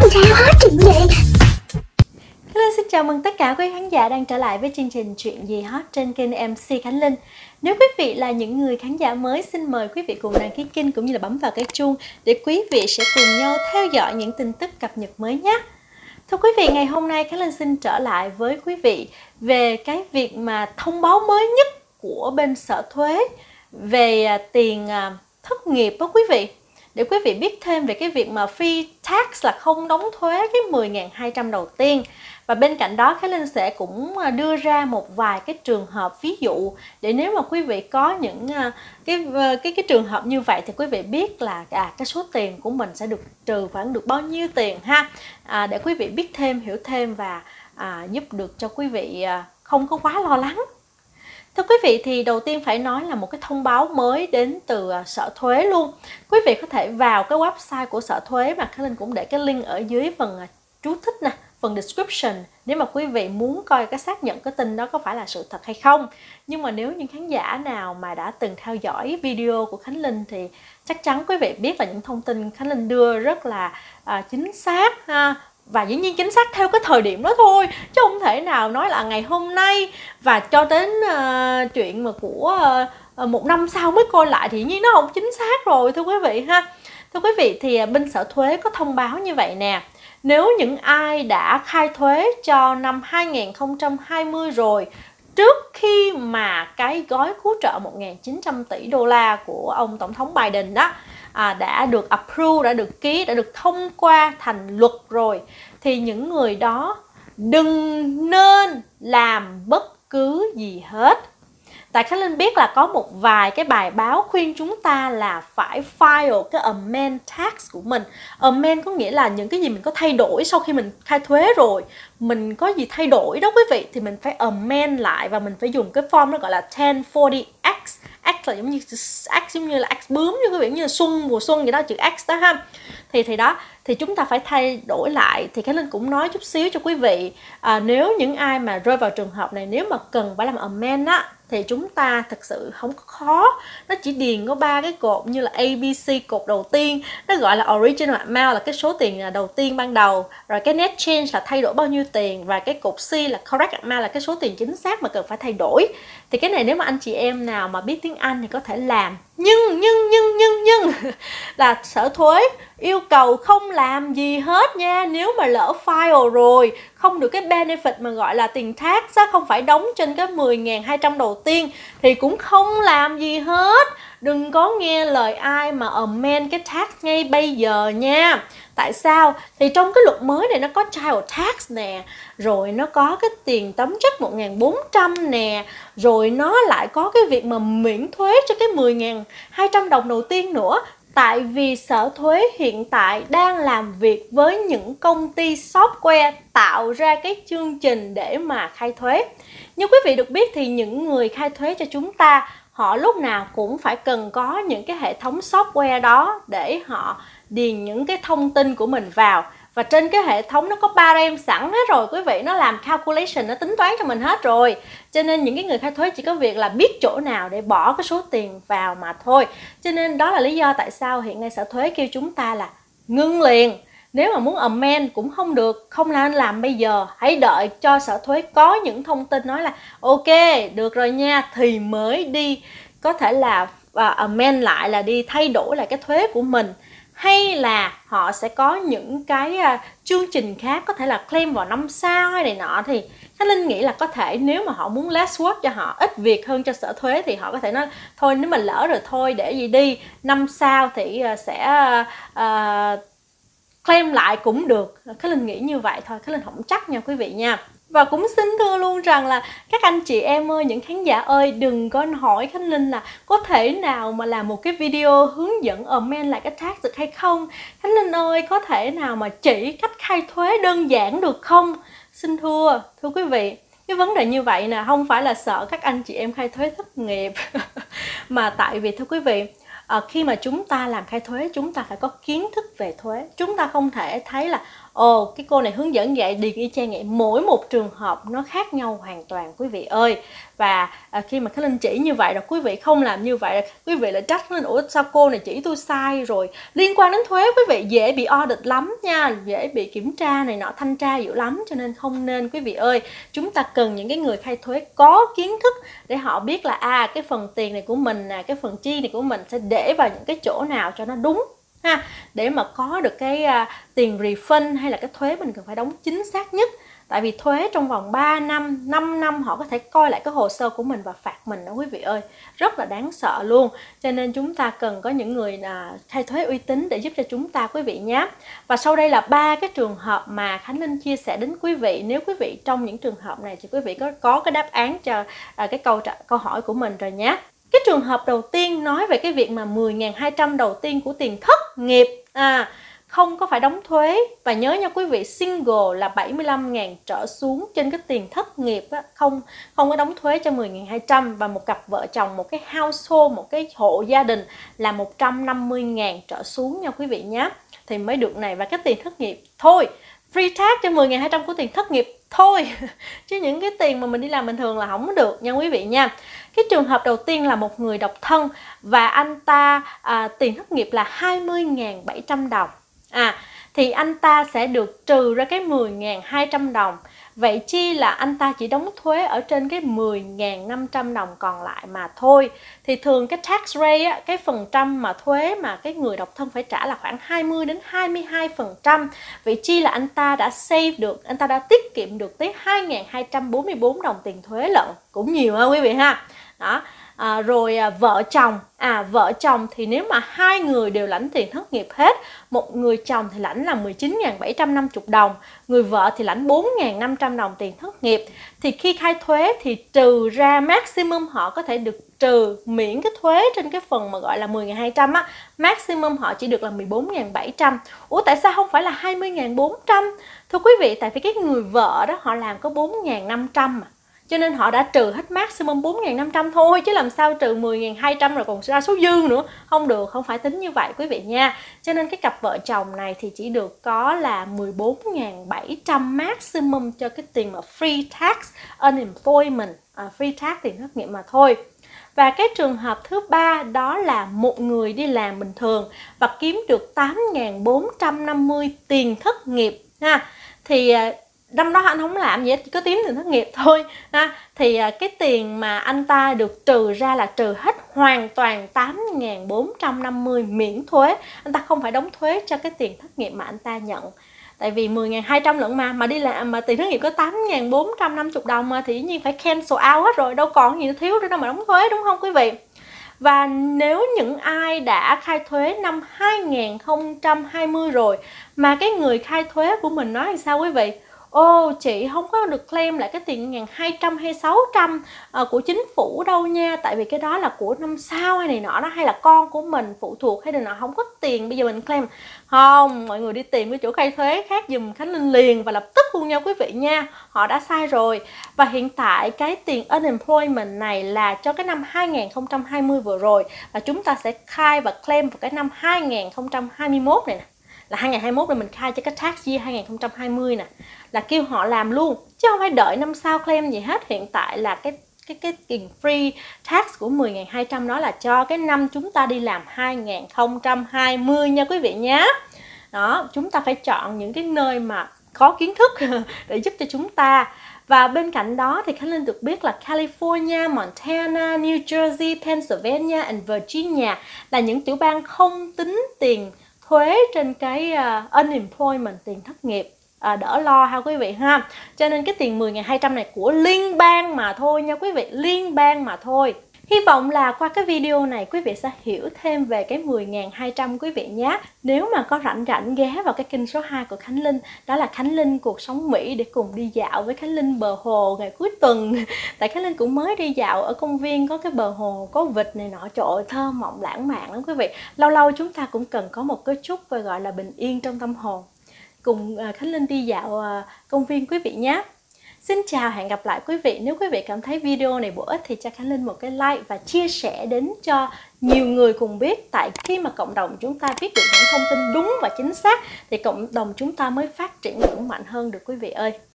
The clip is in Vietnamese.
sao hết chuyện gì? Hello, xin chào mừng tất cả quý khán giả đang trở lại với chương trình Chuyện gì hot trên kênh MC Khánh Linh. Nếu quý vị là những người khán giả mới, xin mời quý vị cùng đăng ký kênh cũng như là bấm vào cái chuông để quý vị sẽ cùng nhau theo dõi những tin tức cập nhật mới nhé. Thưa quý vị, ngày hôm nay Khánh Linh xin trở lại với quý vị về cái việc mà thông báo mới nhất của bên Sở Thuế về tiền thất nghiệp đó quý vị. Để quý vị biết thêm về cái việc mà free tax là không đóng thuế cái 10.200 đầu tiên. Và bên cạnh đó Khánh Linh sẽ cũng đưa ra một vài cái trường hợp ví dụ để nếu mà quý vị có những cái trường hợp như vậy thì quý vị biết là cái số tiền của mình sẽ được trừ khoảng được bao nhiêu tiền ha. Để quý vị biết thêm, hiểu thêm và giúp được cho quý vị không có quá lo lắng. Thưa quý vị, thì đầu tiên phải nói là một cái thông báo mới đến từ Sở Thuế luôn. Quý vị có thể vào cái website của Sở Thuế mà Khánh Linh cũng để cái link ở dưới phần chú thích nè, phần description nếu mà quý vị muốn coi cái xác nhận cái tin đó có phải là sự thật hay không. Nhưng mà nếu những khán giả nào mà đã từng theo dõi video của Khánh Linh thì chắc chắn quý vị biết là những thông tin Khánh Linh đưa rất là chính xác ha. Và dĩ nhiên chính xác theo cái thời điểm đó thôi, chứ không thể nào nói là ngày hôm nay và cho đến chuyện mà của một năm sau mới coi lại thì dĩ nhiên nó không chính xác rồi thưa quý vị ha. Thưa quý vị, thì bên Sở Thuế có thông báo như vậy nè: nếu những ai đã khai thuế cho năm 2020 rồi, trước khi mà cái gói cứu trợ 1.900 tỷ đô la của ông Tổng thống Biden đó đã được approve, đã được ký, đã được thông qua thành luật rồi, thì những người đó đừng nên làm bất cứ gì hết. Tại Khánh Linh biết là có một vài cái bài báo khuyên chúng ta là phải file cái amend tax của mình. Amend có nghĩa là những cái gì mình có thay đổi sau khi mình khai thuế rồi, mình có gì thay đổi đó quý vị, thì mình phải amend lại và mình phải dùng cái form nó gọi là 1040X. X là giống như là X bướm, như quý vị, như là xuân, mùa xuân vậy đó, chữ X đó ha. Thì chúng ta phải thay đổi lại. Thì Khánh Linh cũng nói chút xíu cho quý vị, nếu những ai mà rơi vào trường hợp này, nếu mà cần phải làm amend á, thì chúng ta thực sự không có khó. Nó chỉ điền có 3 cái cột như là ABC. Cột đầu tiên nó gọi là original amount, là cái số tiền đầu tiên ban đầu, rồi cái net change là thay đổi bao nhiêu tiền, và cái cột C là correct amount, là cái số tiền chính xác mà cần phải thay đổi. Thì cái này nếu mà anh chị em nào mà biết tiếng Anh thì có thể làm. Nhưng là Sở Thuế yêu cầu không làm gì hết nha. Nếu mà lỡ file rồi không được cái benefit mà gọi là tiền tax á, không phải đóng trên cái 10.200 đầu tiên thì cũng không làm gì hết. Đừng có nghe lời ai mà amend cái tax ngay bây giờ nha. Tại sao? Thì trong cái luật mới này nó có child tax nè, rồi nó có cái tiền tấm chất 1.400 nè, rồi nó lại có cái việc mà miễn thuế cho cái 10.200 đồng đầu tiên nữa. Tại vì Sở Thuế hiện tại đang làm việc với những công ty software tạo ra cái chương trình để mà khai thuế. Như quý vị được biết thì những người khai thuế cho chúng ta, họ lúc nào cũng phải cần có những cái hệ thống software đó để họ điền những cái thông tin của mình vào. Và trên cái hệ thống nó có barem sẵn hết rồi quý vị, nó làm calculation, nó tính toán cho mình hết rồi. Cho nên những cái người khai thuế chỉ có việc là biết chỗ nào để bỏ cái số tiền vào mà thôi. Cho nên đó là lý do tại sao hiện nay Sở Thuế kêu chúng ta là ngưng liền. Nếu mà muốn amend cũng không được, không nên làm bây giờ. Hãy đợi cho Sở Thuế có những thông tin nói là ok, được rồi nha, thì mới đi có thể là amend lại, là đi thay đổi lại cái thuế của mình. Hay là họ sẽ có những cái chương trình khác, có thể là claim vào năm sau hay này nọ. Thì Khánh Linh nghĩ là có thể nếu mà họ muốn less work cho họ, ít việc hơn cho Sở Thuế, thì họ có thể nói thôi nếu mà lỡ rồi thôi để gì đi, năm sau thì sẽ claim lại cũng được. Khánh Linh nghĩ như vậy thôi, Khánh Linh không chắc nha quý vị nha. Và cũng xin thưa luôn rằng là các anh chị em ơi, những khán giả ơi, đừng có hỏi Khánh Linh là có thể nào mà làm một cái video hướng dẫn amend lại cái tax được hay không. Khánh Linh ơi, có thể nào mà chỉ cách khai thuế đơn giản được không? Xin thưa quý vị, cái vấn đề như vậy nè, không phải là sợ các anh chị em khai thuế thất nghiệp mà tại vì thưa quý vị, khi mà chúng ta làm khai thuế, chúng ta phải có kiến thức về thuế. Chúng ta không thể thấy là cái cô này hướng dẫn vậy, điền y chang vậy. Mỗi một trường hợp nó khác nhau hoàn toàn quý vị ơi. Và khi mà Khánh Linh chỉ như vậy rồi quý vị không làm như vậy, quý vị lại trách Khánh Linh, ủa sao cô này chỉ tôi sai rồi. Liên quan đến thuế quý vị dễ bị audit lắm nha, dễ bị kiểm tra này nọ, thanh tra dữ lắm, cho nên không nên quý vị ơi. Chúng ta cần những cái người khai thuế có kiến thức để họ biết là cái phần tiền này của mình nè, cái phần chi này của mình sẽ để vào những cái chỗ nào cho nó đúng ha, để mà có được cái tiền refund hay là cái thuế mình cần phải đóng chính xác nhất. Tại vì thuế trong vòng 3 năm, 5 năm họ có thể coi lại cái hồ sơ của mình và phạt mình đó quý vị ơi. Rất là đáng sợ luôn. Cho nên chúng ta cần có những người khai thuế uy tín để giúp cho chúng ta quý vị nhé. Và sau đây là 3 cái trường hợp mà Khánh Linh chia sẻ đến quý vị. Nếu quý vị trong những trường hợp này thì quý vị có cái đáp án cho cái câu hỏi của mình rồi nhé. Cái trường hợp đầu tiên nói về cái việc mà 10.200 đầu tiên của tiền thất nghiệp không có phải đóng thuế. Và nhớ nha quý vị, single là 75.000 trở xuống trên cái tiền thất nghiệp không có đóng thuế cho 10.200. Và một cặp vợ chồng, một cái household, một cái hộ gia đình là 150.000 trở xuống nha quý vị nhé, thì mới được này. Và cái tiền thất nghiệp thôi, free tax cho 10.200 của tiền thất nghiệp thôi chứ những cái tiền mà mình đi làm bình thường là không có được nha quý vị nha. Cái trường hợp đầu tiên là một người độc thân và anh ta tiền thất nghiệp là 20.700 đồng. Thì anh ta sẽ được trừ ra cái 10.200 đồng. Vậy chi là anh ta chỉ đóng thuế ở trên cái 10.500 đồng còn lại mà thôi. Thì thường cái tax rate, cái phần trăm mà thuế mà cái người độc thân phải trả là khoảng 20 đến 22%. Vậy chi là anh ta đã save được, anh ta đã tiết kiệm được tới 2.244 đồng tiền thuế lận. Cũng nhiều ha quý vị ha. Đó. Rồi vợ chồng thì nếu mà hai người đều lãnh tiền thất nghiệp hết, một người chồng thì lãnh là 19.750 đồng, người vợ thì lãnh 4.500 đồng tiền thất nghiệp, thì khi khai thuế thì trừ ra maximum họ có thể được trừ miễn cái thuế trên cái phần mà gọi là 10.200 á, maximum họ chỉ được là 14.700. Ủa tại sao không phải là 20.400? Thưa quý vị, tại vì cái người vợ đó họ làm có 4.500 mà, cho nên họ đã trừ hết maximum 4.500 thôi, chứ làm sao trừ 10.200 rồi còn ra số dư nữa. Không được, không phải tính như vậy quý vị nha. Cho nên cái cặp vợ chồng này thì chỉ được có là 14.700 maximum cho cái tiền mà free tax unemployment, free tax tiền thất nghiệp mà thôi. Và cái trường hợp thứ ba đó là một người đi làm bình thường và kiếm được 8.450 tiền thất nghiệp ha. Thì năm đó anh không làm gì hết, chỉ có kiếm tiền thất nghiệp thôi ha. Thì cái tiền mà anh ta được trừ ra là trừ hết hoàn toàn 8.450 miễn thuế. Anh ta không phải đóng thuế cho cái tiền thất nghiệp mà anh ta nhận. Tại vì 10.200 lận mà đi làm mà tiền thất nghiệp có 8.450 đồng mà thì dĩ nhiên phải cancel out hết rồi, đâu còn gì thiếu nữa đâu mà đóng thuế, đúng không quý vị? Và nếu những ai đã khai thuế năm 2020 rồi mà cái người khai thuế của mình nói thì sao quý vị? Chị không có được claim lại cái tiền 1.200 hay 600 của chính phủ đâu nha, tại vì cái đó là của năm sau hay này nọ đó, hay là con của mình phụ thuộc hay này nọ, không có tiền bây giờ mình claim. Không, mọi người đi tìm cái chỗ khai thuế khác giùm Khánh Linh liền và lập tức luôn nha quý vị nha, họ đã sai rồi. Và hiện tại cái tiền unemployment này là cho cái năm 2020 vừa rồi, và chúng ta sẽ khai và claim vào cái năm 2021 này nè, là 2021 rồi mình khai cho cái tax year 2020 nè, là kêu họ làm luôn chứ không phải đợi năm sau claim gì hết. Hiện tại là cái tiền free tax của 10.200 đó là cho cái năm chúng ta đi làm 2020 nha quý vị nhé. Đó, chúng ta phải chọn những cái nơi mà có kiến thức để giúp cho chúng ta. Và bên cạnh đó thì Khánh Linh được biết là California, Montana, New Jersey, Pennsylvania and Virginia là những tiểu bang không tính tiền thuế trên cái unemployment, tiền thất nghiệp, đỡ lo ha quý vị ha. Cho nên cái tiền 10.200 này của liên bang mà thôi nha quý vị, liên bang mà thôi. Hy vọng là qua cái video này quý vị sẽ hiểu thêm về cái 10.200 quý vị nhé. Nếu mà có rảnh ghé vào cái kênh số 2 của Khánh Linh, đó là Khánh Linh Cuộc Sống Mỹ, để cùng đi dạo với Khánh Linh bờ hồ ngày cuối tuần. Tại Khánh Linh cũng mới đi dạo ở công viên có cái bờ hồ, có vịt này nọ, trời ơi thơ mộng lãng mạn lắm quý vị. Lâu lâu chúng ta cũng cần có một cái chút gọi là bình yên trong tâm hồn. Cùng Khánh Linh đi dạo công viên quý vị nhé. Xin chào, hẹn gặp lại quý vị. Nếu quý vị cảm thấy video này bổ ích thì cho Khánh Linh một cái like và chia sẻ đến cho nhiều người cùng biết. Tại khi mà cộng đồng chúng ta biết được những thông tin đúng và chính xác thì cộng đồng chúng ta mới phát triển vững mạnh hơn được quý vị ơi.